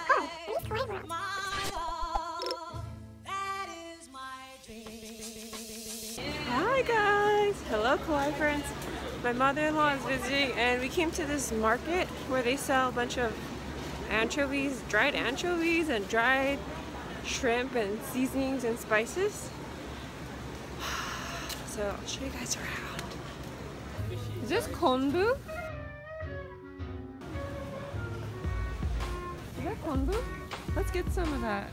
Hi guys! Hello Kauai friends! My mother-in-law is visiting and we came to this market where they sell a bunch of anchovies, dried anchovies and dried shrimp and seasonings and spices. So I'll show you guys around. Is this konbu? Is that konbu? Let's get some of that.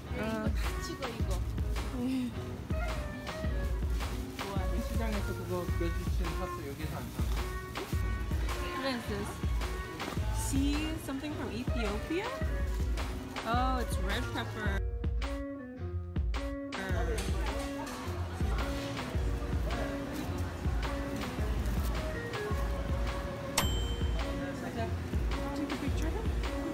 시장에서 그거 내주신 샀어 여기서 안 사. What is this? Sea something from Ethiopia? Oh, it's red pepper. Take a picture of it.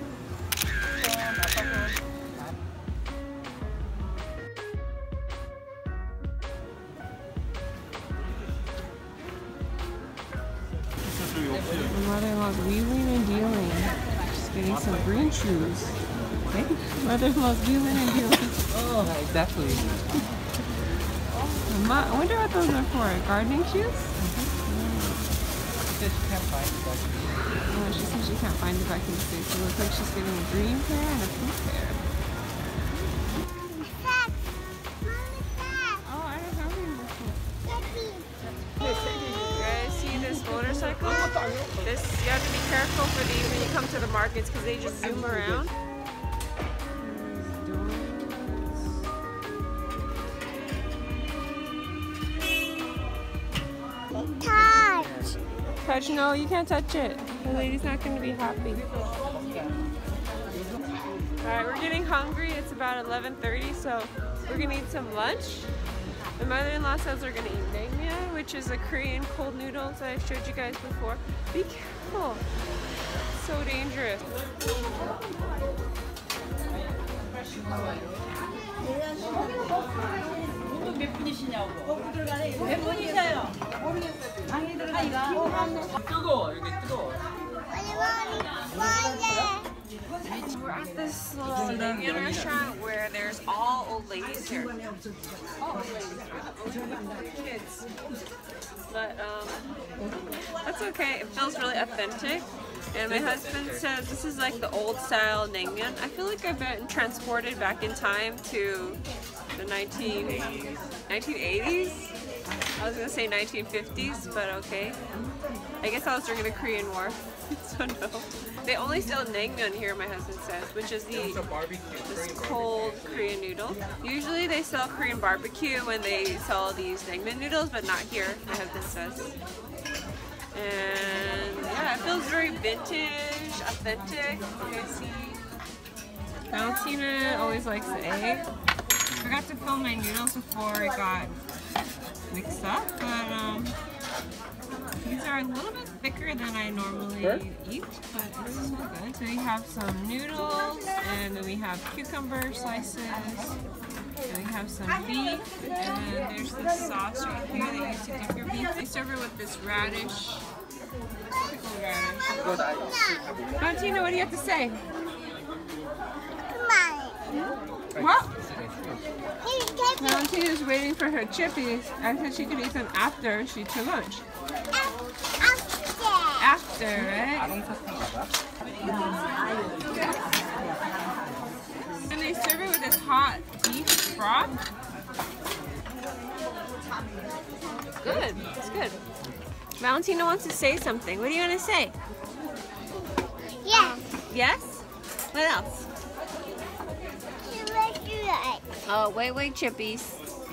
My mother-in-law's wheeling and dealing. She's getting some green shoes. Okay. Mother-in-law's wheeling and dealing. Oh, exactly. I wonder what those are for. Gardening shoes? She can't find it back. Oh, she says she can't find it back in the States. It looks like she's getting a green pair and a pink pair. Oh, I don't have any more. You guys see this motorcycle? This, you have to be careful for these when you come to the markets because they just zoom around. Touch, no, you can't touch it. The lady's not going to be happy. Alright, we're getting hungry. It's about 11:30, so we're going to eat some lunch. My mother-in-law says we're going to eat naengmyeon, which is a Korean cold noodles that I showed you guys before. Be careful. So dangerous. 몇 분이시냐고. 몇 분이세요? 뜨거워 여기 뜨거워. We're at this little Indian restaurant where there's all old ladies here. All old ladies here. Kids. But that's okay. It feels really authentic. And my husband says this is like the old style naengmyeon. I feel like I've been transported back in time to the 1980s. I was gonna say 1950s, but okay. I guess I was during the Korean War, so no. They only sell naengmyeon here, my husband says, which is this cold Korean noodle. Usually they sell Korean barbecue when they sell these naengmyeon noodles, but not here, my husband says. And yeah, it feels very vintage, authentic. You guys see? Valentina always likes the egg. Forgot to fill my noodles before it got mixed up, but these are a little bit thicker than I normally eat, but it's so good. So we have some noodles, and then we have cucumber slices, and we have some beef, and then there's this sauce right here that you use to dip your beef. They serve it with this radish, pickled radish. Valentina, what do you have to say? What? Valentina's waiting for her chippies. I said she could eat them after she took lunch. After, right? And they serve it with this hot beef broth. Good, it's good. Valentina wants to say something. What do you want to say? Yes. Yes? What else? Oh, wait, chippies.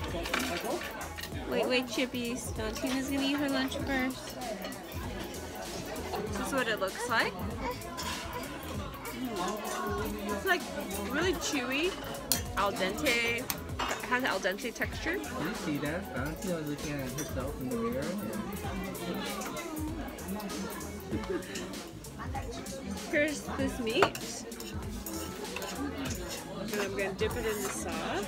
Wait, chippies. Valentina's gonna eat her lunch first. This is what it looks like. It's like really chewy, al dente. It has an al dente texture. Did you see that? Valentina was looking at herself in the mirror. Here's this meat. And I'm going to dip it in the sauce.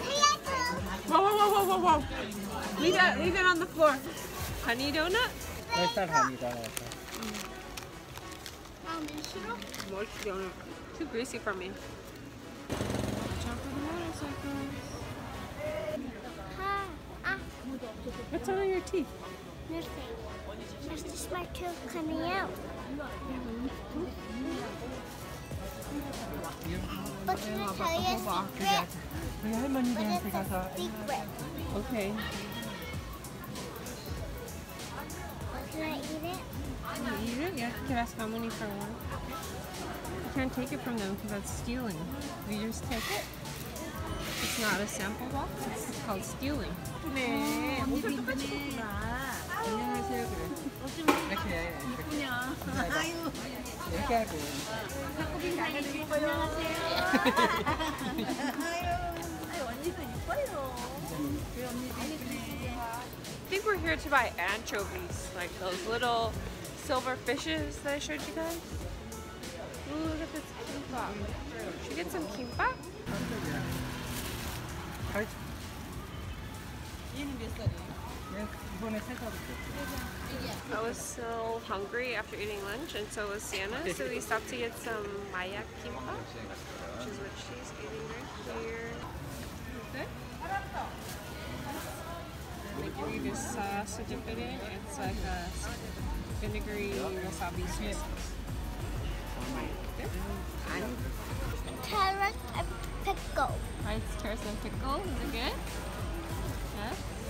Whoa. Leave that on the floor. Honey donut? 10살 반이다. More too greasy for me. Watch out for the motorcycles. What's on your teeth? Nothing. That's just my tooth coming out. But can I tell you a secret? 저희 But 할머니들한테 it's 가서 a secret. Okay. Can I eat it? Can you eat it? Yeah, you can ask how many for one. You can't take it from them because that's stealing. You just take it. It's not a sample box. It's called stealing. 네, 옷을 똑같이 입구나. 안녕하세요 그래. 이렇게 아유, 이렇게 하고. 아유, 언니도 이뻐요. 왜 언니도 이쁘네. I think we're here to buy anchovies, like those little silver fishes that I showed you guys. Ooh, look at this kimbap. Should we get some kimbap? 얘는 몇 살이에요? 이번에 3살이죠. I was so hungry after eating lunch, and so was Sienna, so we stopped to get some maya kimbap, which is what she's eating right here. Good? They give you this sauce to dip it in. It's like a vinegary wasabi sauce. Good? Carrot and pickle. Right, carrots and pickle. Is it good? Yeah?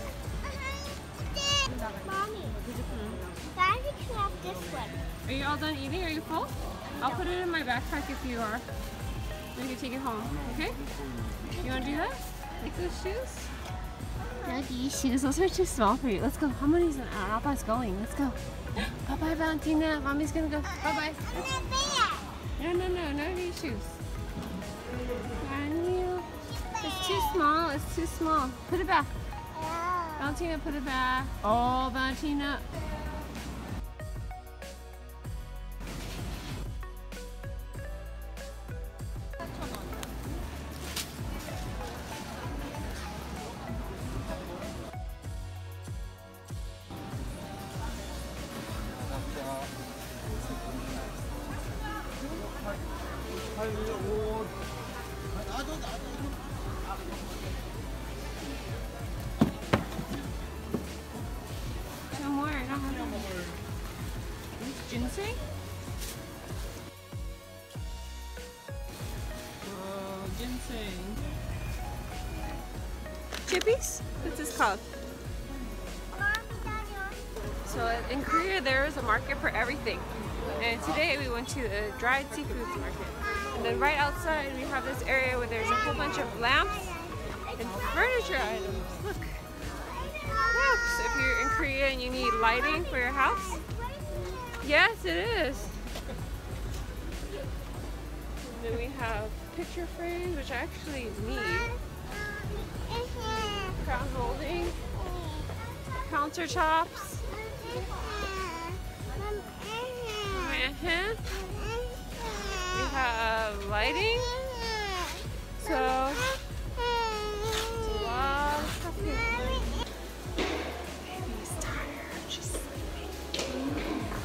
Mommy, why did you have this one? Are you all done eating? Are you full? I'll put it in my backpack if you are. Then you can take it home, okay? You want to do that? Like those shoes? No, these shoes. Those are too small for you. Let's go. How many's Papa's going? Let's go. Bye-bye, Valentina. Mommy's gonna go. Bye-bye. No, these shoes. Can you? It's too small. It's too small. Put it back. Valentina, put it back. Oh, Valentina. No more. I don't have more. This ginseng? Oh, ginseng. Chippies? What's this called? So in Korea there is a market for everything. And today we went to the dried seafoods market. And then right outside we have this area where there's a whole bunch of lamps and furniture items. Look. Lamps. If you're in Korea and you need lighting for your house. Yes, it is. And then we have picture frames, which I actually need. Crown holding. Countertops. We have lighting. So it's a lot of stuff here. Baby's tired. She's sleeping.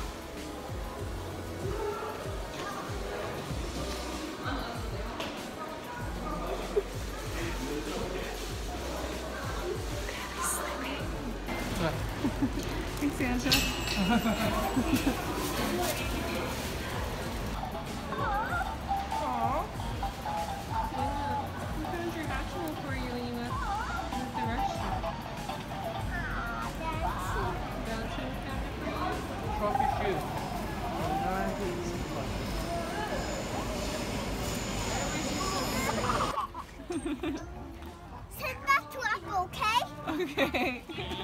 Thanks, Santa. Trophy shoes. Send that to us, okay? Okay.